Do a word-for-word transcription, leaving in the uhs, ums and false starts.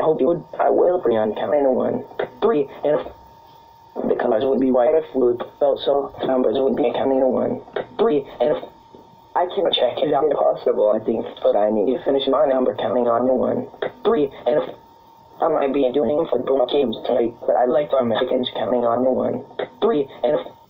hope you would, I will bring on counting to one, three, and if the colors would be white if fluid felt so, numbers would be counting to one, three, and if I can't check it out impossible, I think, but I need to finish my number counting on the one, three, and if I might be doing football games tonight, but I like to Americans counting on the one, three, and if